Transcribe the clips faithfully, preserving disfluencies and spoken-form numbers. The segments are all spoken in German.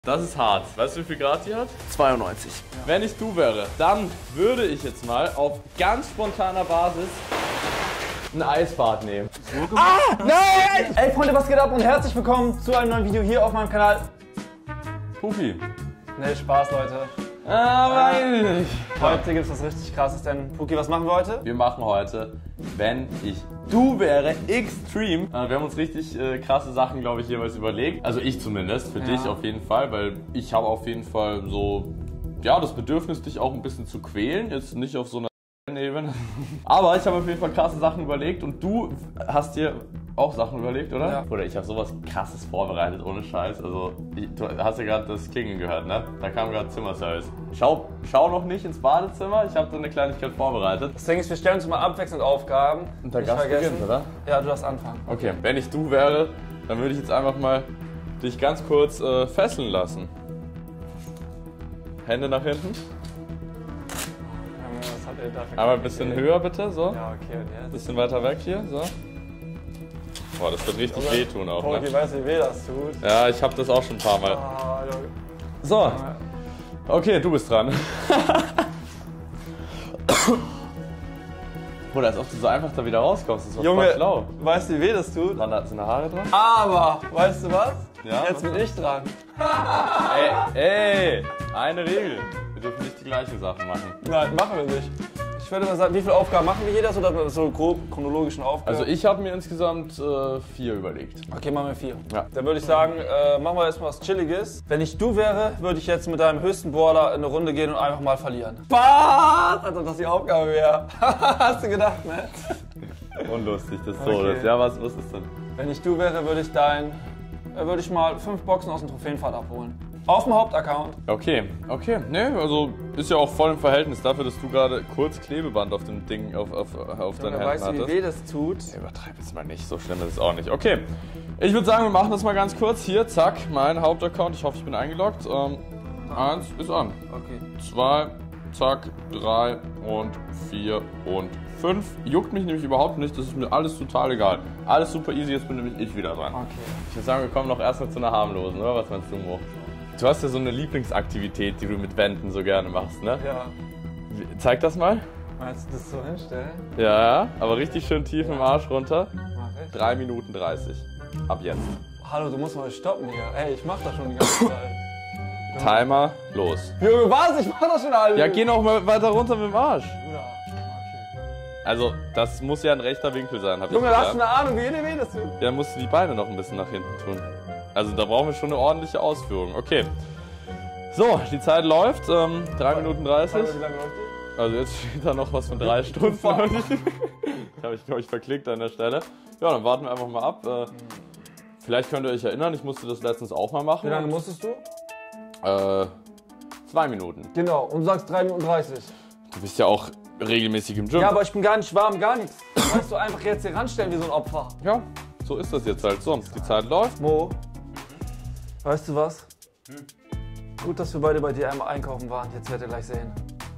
Das ist hart. Weißt du, wie viel Grad die hat? zweiundneunzig. Wenn ich du wäre, dann würde ich jetzt mal auf ganz spontaner Basis ein Eisbad nehmen. Ah, nein! Ey Freunde, was geht ab und herzlich willkommen zu einem neuen Video hier auf meinem Kanal. Pufi. Ne, Spaß, Leute. Ah, weiß ich. Heute gibt es was richtig krasses, denn Puki, was machen wir heute? Wir machen heute, wenn ich du wäre, Extreme. Wir haben uns richtig äh, krasse Sachen, glaube ich, jeweils überlegt. Also ich zumindest, für ja. dich auf jeden Fall, weil ich habe auf jeden Fall so, ja, das Bedürfnis, dich auch ein bisschen zu quälen. Jetzt nicht auf so einer Ebene. Aber ich habe auf jeden Fall krasse Sachen überlegt und du hast dir auch Sachen überlegt, oder? Ja. Oder ich habe sowas krasses vorbereitet, ohne Scheiß. Also, ich, du hast ja gerade das Klingeln gehört, ne? Da kam gerade Zimmerservice. Schau, schau noch nicht ins Badezimmer, ich habe da eine Kleinigkeit vorbereitet. Das Ding ist, wir stellen uns mal abwechselnd Aufgaben. Und der Nicht Gast vergessen. beginnt, oder? Ja, du darfst anfangen. Okay, wenn ich du wäre, dann würde ich jetzt einfach mal dich ganz kurz äh, fesseln lassen. Hände nach hinten. Was hat er dafür? Einmal ein bisschen höher bitte, so. Ja, okay, und jetzt? Bisschen weiter weg hier, so. Boah, das wird richtig Junge, wehtun auch, Puki, ne? weißt du, wie weh das tut? Ja, ich habe das auch schon ein paar Mal. Ah, Junge. So, okay, du bist dran. Bruder, als ob du so einfach da wieder rauskommst, das ist Junge, voll schlau. weißt du, wie weh das tut? Waren da sind da Haare dran? Aber, weißt du was? Ja, Jetzt was bin ich dran. Ey, ey, eine Regel. Wir dürfen nicht die gleichen Sachen machen. Nein, machen wir nicht. Ich würde mal sagen, wie viele Aufgaben machen wir jeder? Oder so grob chronologischen Aufgaben? Also ich habe mir insgesamt äh, vier überlegt. Okay, machen wir vier. Ja. Dann würde ich sagen, äh, machen wir erstmal was Chilliges. Wenn ich du wäre, würde ich jetzt mit deinem höchsten Brawler in eine Runde gehen und einfach mal verlieren. Was? Als ob das die Aufgabe wäre. Hast du gedacht, ne? Unlustig, das ist Okay. so. Das. Ja, was, was ist denn? Wenn ich du wäre, würde ich dein, äh, würde ich mal fünf Boxen aus dem Trophäenpfad abholen. Auf dem Hauptaccount. Okay, okay. Ne, also ist ja auch voll im Verhältnis dafür, dass du gerade kurz Klebeband auf dem Ding, auf, auf, auf deinen Händen Weißt du, wie hattest. weh das tut? Ja, übertreib jetzt mal nicht, so schlimm ist es auch nicht. Okay, ich würde sagen, wir machen das mal ganz kurz. Hier, zack, mein Hauptaccount. Ich hoffe, ich bin eingeloggt. Ähm, eins ist an. Okay. Zwei, zack, drei und vier und fünf. Juckt mich nämlich überhaupt nicht, das ist mir alles total egal. Alles super easy, jetzt bin nämlich ich wieder dran. Okay. Ich würde sagen, wir kommen noch erstmal zu einer harmlosen, oder? Was meinst du, Mo? Du hast ja so eine Lieblingsaktivität, die du mit Wänden so gerne machst, ne? Ja. Wie- Zeig das mal. Meinst du das so hinstellen? Ja, ja, aber richtig schön tief im Arsch runter. Mach ich. drei Minuten dreißig. Ab jetzt. Hallo, du musst mal stoppen hier. Ey, ich mach das schon die ganze Zeit. Timer, los. Junge, was? Ich mach das schon alles. Ja, geh noch mal weiter runter mit dem Arsch. Ja, okay. Also, das muss ja ein rechter Winkel sein, hab ich Junge, gesagt. hast du eine Ahnung, wie jede weh das tut? Ja, dann musst du die Beine noch ein bisschen nach hinten tun. Also, da brauchen wir schon eine ordentliche Ausführung. Okay. So, die Zeit läuft. Ähm, drei Minuten dreißig. Wie lange läuft die? Also, jetzt steht da noch was von drei Stunden. Ich habe ich, glaube ich, verklickt an der Stelle. Ja, dann warten wir einfach mal ab. Äh, vielleicht könnt ihr euch erinnern, ich musste das letztens auch mal machen. Wie lange musstest du? Äh, zwei Minuten. Genau, und du sagst drei Minuten dreißig. Du bist ja auch regelmäßig im Gym. Ja, aber ich bin gar nicht warm, gar nichts. Weißt du, einfach jetzt hier ranstellen wie so ein Opfer. Ja, so ist das jetzt halt. So, die Zeit läuft. Mo, weißt du was? Gut, dass wir beide bei dir einmal einkaufen waren. Jetzt werdet ihr gleich sehen.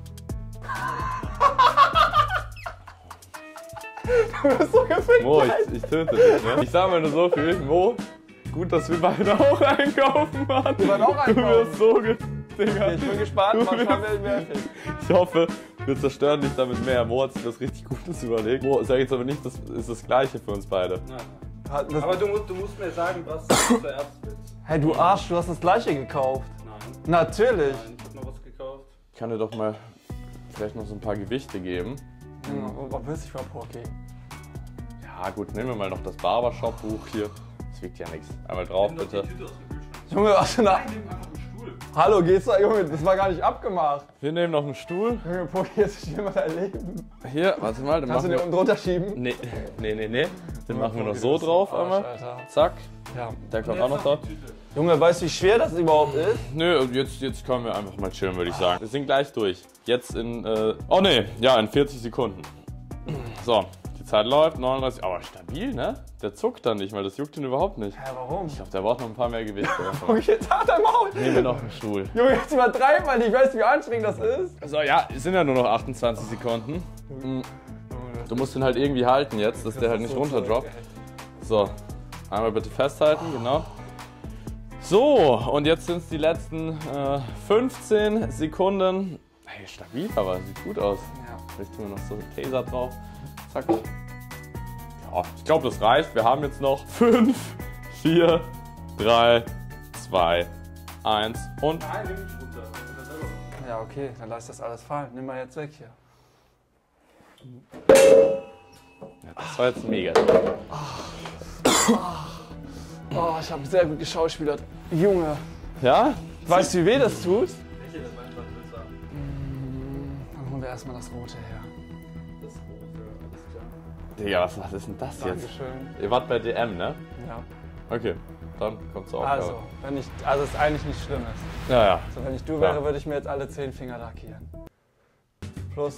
Du bist so gefickt. Mo, ich, ich töte dich, ne? Ich sag mal nur so viel. Mo, gut, dass wir beide auch einkaufen waren. Wir waren auch einkaufen. Du wirst so ge... Digga. Ich bin gespannt, Du manchmal wirst- will ich mehr. Ich hoffe, wir zerstören dich damit mehr. Mo hat sich das richtig Gutes überlegt. Mo, sag jetzt aber nicht, das ist das Gleiche für uns beide. Aber Aber du musst, du musst mir sagen, was du zuerst willst. hey, du Arsch, du hast das gleiche gekauft. Nein. Natürlich. Nein, ich hab noch was gekauft. Ich kann dir doch mal vielleicht noch so ein paar Gewichte geben. Ja, was willst du mal, Poki? Ja gut, nehmen wir mal noch das Barbershop-Buch hier. Das wiegt ja nichts. Einmal drauf, Nimm doch bitte. die Tüte aus dem Kühlschrank. Junge, was denn da? Nein, nimm einfach einen Stuhl. Hallo, geht's da? Junge, das war gar nicht abgemacht. Wir nehmen noch einen Stuhl. Junge, Poki, jetzt stehen wir dein Leben. Hier, warte mal, den Kannst machen du den wir... unten drunter schieben? Nee, nee, nee, nee. Den machen wir noch Poki, so du bist drauf ein Arsch, einmal. Alter. Zack. Ja. Der kommt Jetzt auch noch noch drauf. die Tüte. Junge, weißt du, wie schwer das überhaupt ist? Nö, und jetzt, jetzt können wir einfach mal chillen, würde ich sagen. Wir sind gleich durch. Jetzt in, äh, oh nee, ja, in vierzig Sekunden. So, die Zeit läuft, neununddreißig, aber stabil, ne? Der zuckt dann nicht mal, das juckt ihn überhaupt nicht. Hä, warum? Ich glaube, der braucht noch ein paar mehr Gewichte. Poki, jetzt hat er Maul. Nehmen wir noch einen Stuhl. Junge, jetzt übertreib mal nicht, weißt du, wie anstrengend das ist? So, ja, es sind ja nur noch achtundzwanzig Sekunden. Du musst ihn halt irgendwie halten jetzt, dass der halt nicht runterdroppt. So, einmal bitte festhalten, genau. So, und jetzt sind es die letzten äh, fünfzehn Sekunden. Hey, stabil, aber sieht gut aus. Ja. Vielleicht tun wir noch so einen Taser drauf. Zack. Ja, ich glaube, das reicht. Wir haben jetzt noch fünf, vier, drei, zwei, eins und... Nein, nimm nicht runter. Oder selber. Ja, okay, dann lass ich das alles fallen. Nimm mal jetzt weg hier. Ja, das war jetzt mega. Oh, ich habe sehr gut geschauspielert. Junge, Ja? weißt du, wie weh das tut? Welche das meinst, was willst du haben? Dann holen wir erstmal das Rote her. Das rote, alles klar. Digga, was, was ist denn das jetzt? Dankeschön. Ihr wart bei D M, ne? Ja. Okay, dann kommt zur Aufgabe. Also, wenn ich, also es eigentlich nicht schlimm ist. Ja, ja. Also wenn ich du Klar. wäre, würde ich mir jetzt alle zehn Finger lackieren. Plus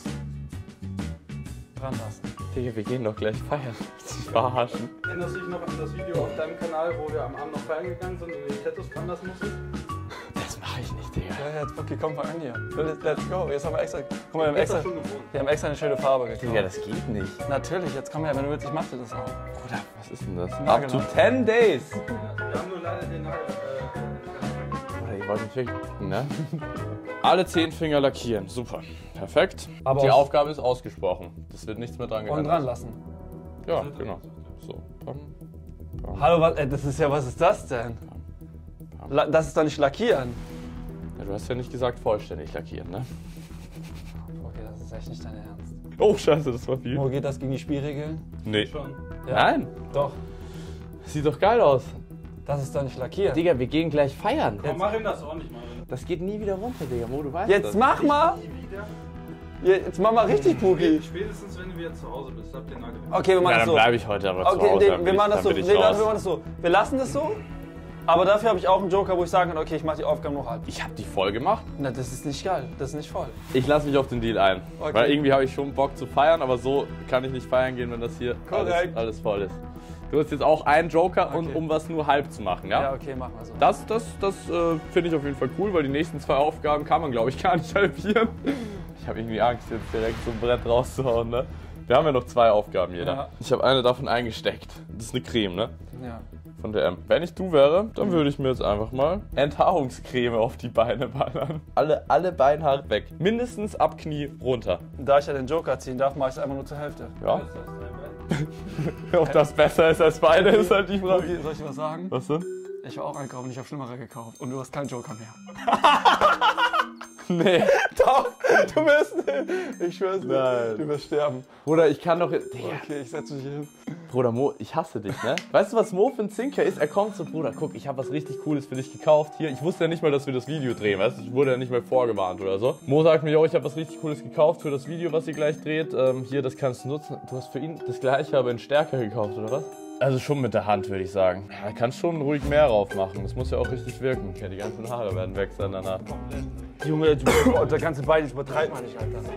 dran lassen. Digga, wir gehen doch gleich feiern. Sich verarschen. Erinnerst du dich noch an das Video auf deinem Kanal, wo wir am Abend noch feiern gegangen sind und die Tattoos dran lassen mussten? Das mache ich nicht, Digga. Ja, jetzt, okay, komm, fang an hier. Let's go. Jetzt haben wir extra, guck mal, wir haben Ich hab extra, das schon gewohnt. wir haben extra eine schöne Farbe gekauft. Digga, das geht nicht. Natürlich, jetzt komm her, wenn du willst, ich mach dir das auch. Bruder, was ist denn das? Ja, Up to genau. ten days. Ja, wir haben nur leider den Nagel. Äh, Bruder, ich wollte nicht wirklich, ne? Alle zehn Finger lackieren. Super. Perfekt. Aber die aus- Aufgabe ist ausgesprochen. Das wird nichts mehr dran Und geändert. dran lassen. Ja, genau. So. Bam. Hallo, was, ey, das ist ja, was ist das denn? La, das ist doch nicht lackieren. Ja, du hast ja nicht gesagt vollständig lackieren, ne? Okay, das ist echt nicht dein Ernst. Oh, scheiße, das war viel. Wo geht das gegen die Spielregeln? Nee. schon. Ja. Nein. Doch, Sieht doch geil aus. das ist doch nicht lackieren. Digga, wir gehen gleich feiern. Komm, mach ihm das ordentlich mal. Das geht nie wieder runter, Digga. Mo, du weißt Jetzt das. mach mal! Nie wieder. Jetzt mach mal richtig, Puki. Spätestens, wenn du wieder zu Hause bist, habt ihr den Nagel. Okay, wir machen Ja, das dann so. bleibe ich heute aber zu Okay, Hause. nee, dann wir bin machen ich- das so. dann bin Nee, ich dann, raus. wir machen das so. Wir lassen das so. Aber dafür habe ich auch einen Joker, wo ich sagen kann, okay, ich mache die Aufgaben nur halb. Ich habe die voll gemacht. Na, das ist nicht geil. Das ist nicht voll. Ich lasse mich auf den Deal ein. Okay. Weil irgendwie habe ich schon Bock zu feiern, aber so kann ich nicht feiern gehen, wenn das hier alles, Korrekt. alles voll ist. Du hast jetzt auch einen Joker, und, Okay. um was nur halb zu machen, ja? Ja, okay, machen wir so. Das, das, das äh, finde ich auf jeden Fall cool, weil die nächsten zwei Aufgaben kann man, glaube ich, gar nicht halbieren. Ich habe irgendwie Angst, jetzt direkt so ein Brett rauszuhauen, ne? Wir haben ja noch zwei Aufgaben jeder. Ja. Ich habe eine davon eingesteckt. Das ist eine Creme, ne? Ja. Von der M. Wenn ich du wäre, dann würde ich mir jetzt einfach mal Enthaarungscreme auf die Beine ballern. Alle, alle Beinhaare weg. Mindestens ab Knie runter. Da ich ja den Joker ziehen darf, mache ich es einfach nur zur Hälfte. Ja. Das ist dein Bein. Ob das besser ist als Beine, ist halt die Frage. Okay, soll ich was sagen? Was denn? Ich war auch einkaufen, ich habe Schlimmere gekauft. Und du hast keinen Joker mehr. Nee. Doch, du wirst, ich schwör's dir, Nein. du wirst sterben. Bruder, ich kann doch... Digga. Okay, ich setze mich hin. Bruder, Mo, ich hasse dich, ne? Weißt du, was Mo für ein Zinker ist? Er kommt so, Bruder, guck, ich habe was richtig Cooles für dich gekauft. Hier, ich wusste ja nicht mal, dass wir das Video drehen, weißt du? Ich wurde ja nicht mal vorgewarnt oder so. Mo sagt mir, yo, ich habe was richtig Cooles gekauft für das Video, was ihr gleich dreht. Ähm, hier, das kannst du nutzen. Du hast für ihn das gleiche, aber in stärker gekauft, oder was? Also schon mit der Hand, würde ich sagen. Ja, kannst schon ruhig mehr drauf machen. Das muss ja auch richtig wirken. Ja, die ganzen Haare werden weg sein danach. Junge, du, der ganze Bein, ich übertreib mal nicht, Alter.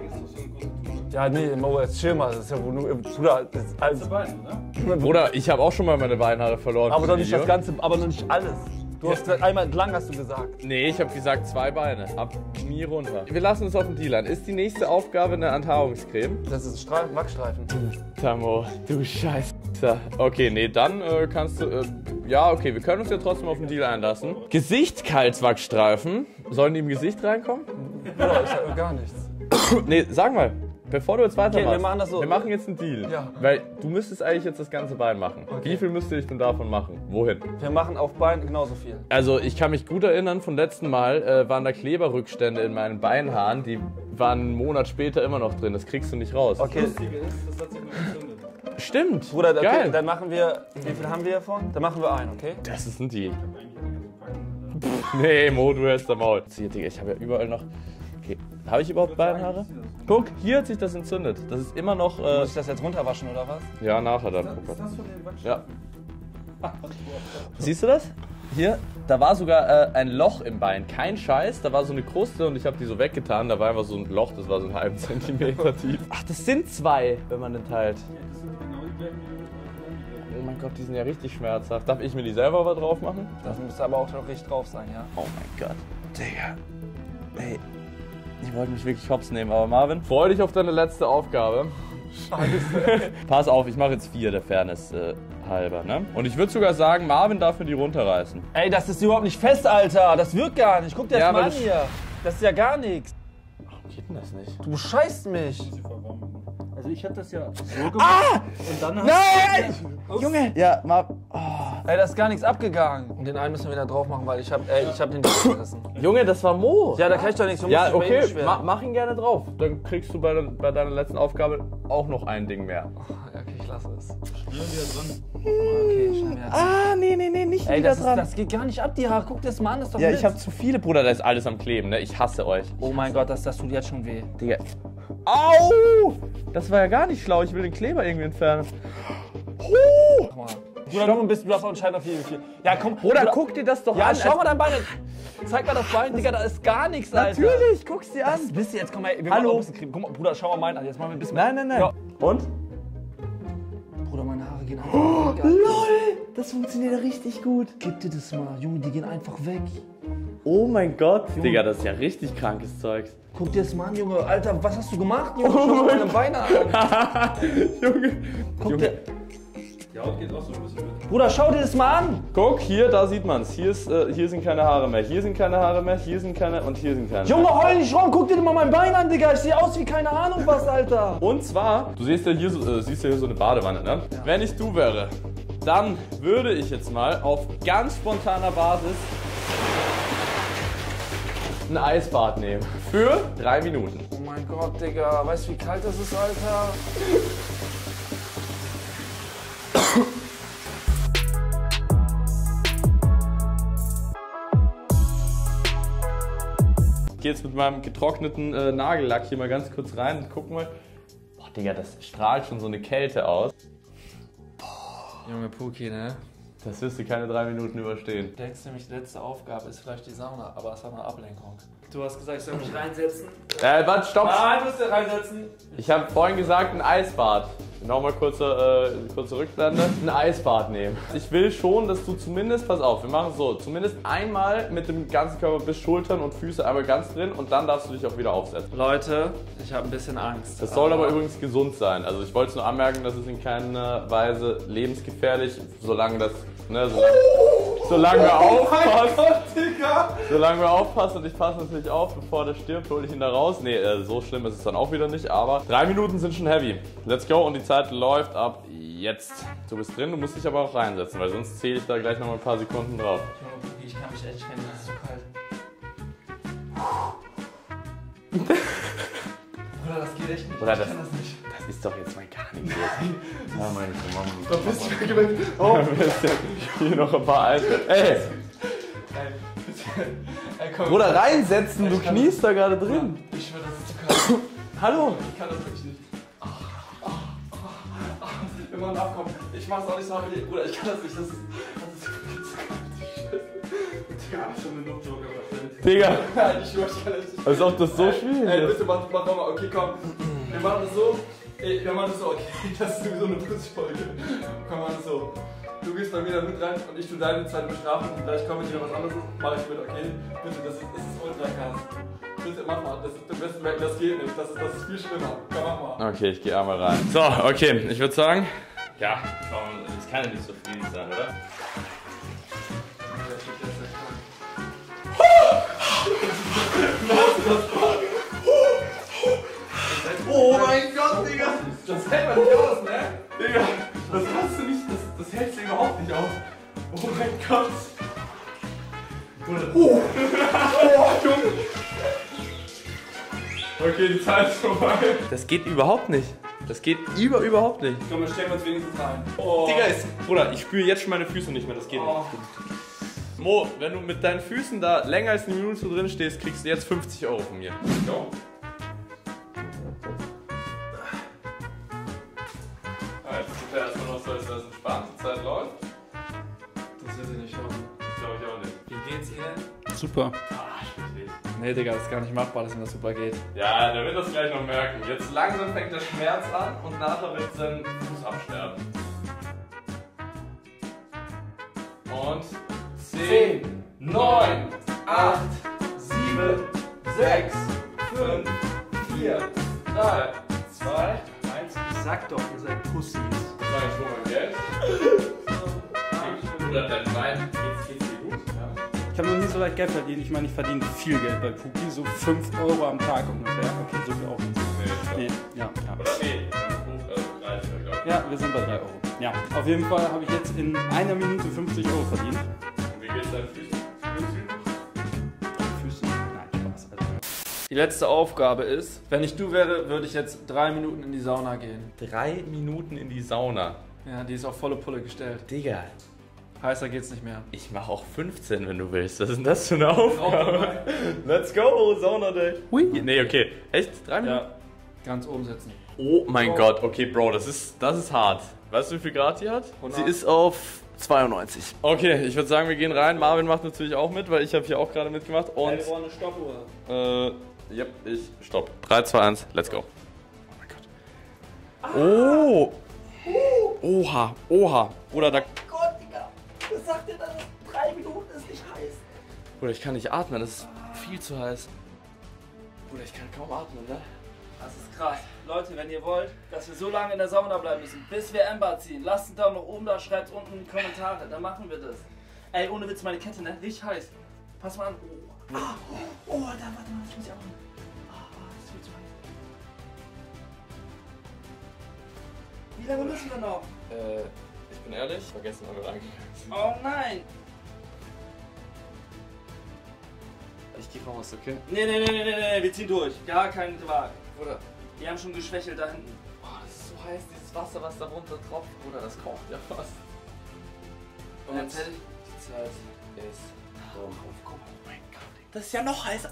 Ja, nee, Mo, jetzt chill mal, das ist ja wohl nur, Bruder, das ist alles. Bein, oder? Bruder, ich habe auch schon mal meine Beinhaare verloren. Aber für doch das nicht Video. das Ganze, aber noch nicht alles. Du hast einmal entlang, hast du gesagt. Nee, ich habe gesagt zwei Beine. Ab Knie runter. Wir lassen es auf den Deal an. Ist die nächste Aufgabe eine Enthaarungscreme? Das ist Streifen, Wachstreifen. Tamo, du Scheiße. Okay, nee, dann äh, kannst du... Äh, ja, okay, wir können uns ja trotzdem auf den Deal einlassen. Gesichtskalzwachsstreifen. Sollen die im Gesicht reinkommen? Bruder, ich sag gar nichts. Nee, sag mal. Bevor du jetzt weitermachst. Okay, wir machen das so. Wir machen jetzt einen Deal. Ja. Weil du müsstest eigentlich jetzt das ganze Bein machen. Okay. Wie viel müsste ich denn davon machen? Wohin? Wir machen auf Bein genauso viel. Also ich kann mich gut erinnern, vom letzten Mal äh, waren da Kleberrückstände in meinen Beinhaaren. Die waren einen Monat später immer noch drin. Das kriegst du nicht raus. Okay, Lustige ist, das hat sich noch entzündet. Stimmt. Bruder, okay, Geil. dann machen wir, wie viel haben wir davon? Dann machen wir einen, okay? Das ist ein Deal. Eigentlich eine ganze Packung. Nee, Mo, du hältst am Maul. Hier, Digga, ich habe ja überall noch... Okay, habe ich überhaupt Beinhaare? Guck, hier hat sich das entzündet. Das ist immer noch... Äh, Muss ich das jetzt runterwaschen oder was? ja, nachher dann. Was guck ist mal. das von den Wachs? Ja. Siehst du das? Hier, da war sogar äh, ein Loch im Bein. Kein Scheiß, da war so eine Kruste und ich habe die so weggetan. Da war einfach so ein Loch, das war so einen halben Zentimeter tief. Ach, das sind zwei, wenn man den teilt. Das sind genau die gleichen. Oh mein Gott, die sind ja richtig schmerzhaft. Darf ich mir die selber aber drauf machen? Das muss aber auch noch richtig drauf sein, ja? Oh mein Gott. Digga. Ey, ich wollte mich wirklich hops nehmen, aber Marvin, freu dich auf deine letzte Aufgabe. Scheiße. Pass auf, ich mache jetzt vier der Fairness äh, halber, ne? Und ich würde sogar sagen, Marvin darf mir die runterreißen. Ey, das ist überhaupt nicht fest, Alter. Das wirkt gar nicht. Guck dir das Ja, mal aber an das- hier. Das ist ja gar nichts. Warum geht denn das nicht? Du scheißt mich. Also ich hab das ja so gemacht. Ah! Und dann Nein! Junge! Ja, Marvin. Oh. Ey, da ist gar nichts abgegangen. Und den einen müssen wir wieder drauf machen, weil ich hab, ey, ich hab den gerissen. Junge, das war Mo. Ja, da kann ich doch nichts. Du musst Ja, dich bei ihm okay, beschweren. ma mach ihn gerne drauf. Dann kriegst du bei, de bei deiner letzten Aufgabe auch noch ein Ding mehr. Ja, okay, ich lasse es. schnell wieder dran. Okay, schnell mehr. Ah, nee, nee, nee, nicht Ey, das, ist, das geht gar nicht ab, die Haare. Guck dir das mal an, das ist doch Ja, Mist. ich hab zu viele, Bruder, da ist alles am Kleben, ne? Ich hasse euch. Oh mein Gott, das, das tut jetzt schon weh. Digga. Au! Das war ja gar nicht schlau, ich will den Kleber irgendwie entfernen. Huh! Guck mal. Bruder, du bist, du hast auch entscheidend auf wie viel. Ja, komm. Bruder, guck dir das doch Ja, an. schau mal dein Bein. Zeig mal das Bein, Digga, da ist gar nichts, Alter. Natürlich, guck's dir an. Das bist du jetzt, komm mal, wir Hallo. machen auch ein bisschen Creme. Guck mal, Bruder, schau mal meinen an. Jetzt machen wir ein bisschen. Nein, nein, nein. Ja. Und? Bruder, meine Haare gehen einfach weg. Alter. LOL, das funktioniert ja richtig gut. Gib dir das mal, Junge, die gehen einfach weg. Oh mein Gott. Digga, das ist ja richtig krankes Zeugs. Guck dir das mal an, Junge. Alter, was hast du gemacht, Junge? Schau mal meine Beine an. Junge. Guck Junge. dir. Die Haut geht auch so ein bisschen mit. Bruder, schau dir das mal an. Guck, hier, da sieht man's. Hier, ist, äh, hier sind keine Haare mehr. Hier sind keine Haare mehr. Hier sind keine und hier sind keine. Junge, heul nicht rum. Guck dir mal mein Bein an, Digga. Ich sehe aus wie keine Ahnung was, Alter. Und zwar, du siehst ja hier so, äh, siehst ja hier so eine Badewanne, ne? Ja. Wenn ich du wäre, dann würde ich jetzt mal auf ganz spontaner Basis ein Eisbad nehmen. Für drei Minuten. Oh mein Gott, Digga. Weißt du, wie kalt das ist, Alter? Ich gehe jetzt mit meinem getrockneten äh, Nagellack hier mal ganz kurz rein und guck mal. Boah, Digga, das strahlt schon so eine Kälte aus. Junge Puki, ne? Das wirst du keine drei Minuten überstehen. Du denkst nämlich, die letzte Aufgabe ist vielleicht die Sauna, aber es hat eine Ablenkung. Du hast gesagt, ich soll mich reinsetzen. Äh, warte, stopp! Nein, musst du reinsetzen. Ich habe vorhin gesagt, ein Eisbad. Nochmal kurze, äh, kurze Rückblende. Ein Eisbad nehmen. Ich will schon, dass du zumindest, pass auf, wir machen es so, zumindest einmal mit dem ganzen Körper bis Schultern und Füße einmal ganz drin und dann darfst du dich auch wieder aufsetzen. Leute, ich habe ein bisschen Angst. Das soll aber übrigens gesund sein. Also ich wollte es nur anmerken, dass es in keiner Weise lebensgefährlich, solange das, ne, solange, solange wir aufpassen. Solange wir aufpassen und ich passe natürlich auf, bevor der stirbt, hole ich ihn da raus. Ne, äh, so schlimm ist es dann auch wieder nicht, aber drei Minuten sind schon heavy. Let's go und die Zeit läuft ab jetzt. Du bist drin, du musst dich aber auch reinsetzen, weil sonst zähle ich da gleich noch mal ein paar Sekunden drauf. Ich kann mich echt kennen, das ist zu kalt. Bruder, das geht echt nicht. Oder das, ich kann das nicht. das ist doch jetzt mal gar nicht so. Ja, meine Mama. Da bist du weg. Oh. Hier noch ein paar Alte. Ey, Ey, Ey, komm. Bruder, reinsetzen, du kniest da gerade drin. Ich schwöre, das ist zu kalt. Hallo. Ich kann das wirklich nicht. Immer nachkommen. Ich mach's auch nicht so, Bruder, ich kann das nicht. Das ist, das ist wirklich zu kalt. Digga, schon eine Luftdruck gemacht. Digga, Nein, ich schwöre, ich kann das nicht. als ob das so schwierig Ey, ist. bitte mach, mach nochmal. Okay, komm. Wir machen das so. Ey, wir machen das so. Okay, das ist sowieso eine Putzfolge. Komm, wir machen das so. Du gehst bei mir da mit rein und ich tu deine Zeit bestrafen und gleich kommen wir dir was anderes. Mach ich mit, okay? Bitte, das ist, das ist ultra krass. Bitte mach mal. Das, du wirst merken, das geht nicht. Das ist, das ist viel schlimmer. Komm, mach mal. Okay, ich gehe einmal rein. So, okay, ich würde sagen, ja, komm, das kann ja nicht so viel sein, oder? Oh mein Gott, Digga! Das hält man nicht aus, ne? Digga, das kannst du nicht, das, das hältst du überhaupt nicht aus. Oh mein Gott! Oh! Oh, Junge! Okay, die Zeit ist vorbei. Das geht überhaupt nicht. Das geht über, überhaupt nicht. Komm, wir stellen uns wenigstens rein. Oh. Digga, ist, Bruder, ich spüre jetzt schon meine Füße nicht mehr, das geht Oh. nicht. Mo, wenn du mit deinen Füßen da länger als eine Minute drin stehst, kriegst du jetzt fünfzig Euro von mir. Go. Jetzt tut er erstmal noch so, als das entspannt, die Zeit läuft. Das will ich nicht hören. Glaube ich auch nicht. Wie geht's Ihnen? Super. Ah, schwierig. Nee, Digga, das ist gar nicht machbar, dass ihm das super geht. Ja, der wird das gleich noch merken. Jetzt langsam fängt der Schmerz an und nachher wird sein Fuß absterben. Und zehn, neun, acht, sieben, sechs, fünf, vier, drei, zwei, eins. Sag doch, ihr seid Pussys. Sag ich schon mal Geld? Oder dein Wein, geht's, geht's dir gut? Ja. Ich habe noch nie so leicht Geld verdient. Ich meine, ich verdiene viel Geld bei Puki, so fünf Euro am Tag ungefähr. Okay, so viel auch nicht. Nee, Nee, ja, ja. Oder nee, drei, glaube ich. Ja, wir sind bei drei Euro. Ja, auf jeden Fall habe ich jetzt in einer Minute fünfzig Euro verdient. Und wie geht's deinen Füßen? Füßen? Nein, Spaß. Also. Die letzte Aufgabe ist, wenn ich du wäre, würde ich jetzt drei Minuten in die Sauna gehen. Drei Minuten in die Sauna. Ja, die ist auf volle Pulle gestellt. Digga. Heißer geht's nicht mehr. Ich mache auch fünfzehn, wenn du willst. Was ist denn das für eine Aufgabe? Let's go, Sauna Day. Hui. Nee, okay. Echt? Drei Minuten? Ja, ganz oben sitzen. Oh mein Gott. Okay, Bro, das ist, das ist hart. Weißt du, wie viel Grad die hat? hundert. Sie ist auf zweiundneunzig. Okay, ich würde sagen, wir gehen rein. Marvin macht natürlich auch mit, weil ich habe hier auch gerade mitgemacht. Und Hey, wir brauchen eine Stoppuhr. Äh, yep, ich stopp. drei, zwei, eins, let's go. Oh mein Gott. Oh! Oha, oha. Bruder, da. Gott, Digga. Was sagt ihr dann? Drei Minuten ist nicht heiß. Bruder, ich kann nicht atmen, das ist viel zu heiß. Bruder, ich kann kaum atmen, ne? Das ist krass. Leute, wenn ihr wollt, dass wir so lange in der Sauna bleiben müssen, bis wir Ember ziehen, lasst einen Daumen nach oben da, schreibt unten in die Kommentare, dann machen wir das. Ey, ohne Witz, meine Kette, ne? Richtig heiß. Pass mal an. Oh, ah, oh, oh da, warte mal, ich muss ja auch machen. Ah, das ist viel zu heiß. Wie lange müssen wir noch? Äh, ich bin ehrlich, vergessen, wann wir reingegangen sind. Oh nein. Ich geh raus, okay? Nee, nee, nee, nee, nee, nee, wir ziehen durch. Gar kein Wagen. Bruder, Die haben schon geschwächelt da hinten. oh, das ist so heiß, dieses Wasser, was da runter tropft. Bruder, das kocht ja fast. Und erzähl. Die Zeit ist so. Oh mein Gott. Das ist ja noch heißer.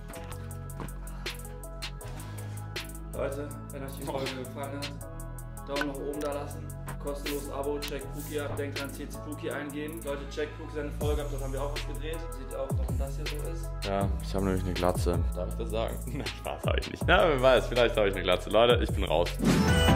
Leute, wenn euch die Folge gefallen hat, Daumen nach oben da lassen. Kostenloses Abo, check Puki ab. Denkt dran, C C Puki eingehen. Leute, check Puki seine Folge ab, dort haben wir auch was gedreht. Sieht auch, warum das hier so ist. Ja, ich habe nämlich eine Glatze. Darf ich das sagen? Spaß habe ich nicht. Na, wer weiß, vielleicht habe ich eine Glatze. Leute, ich bin raus.